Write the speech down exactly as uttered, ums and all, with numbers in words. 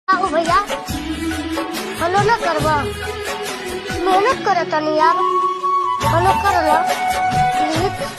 आओ भैया हलो ना करवा मेहनत करता नहीं यार हलो कर लो।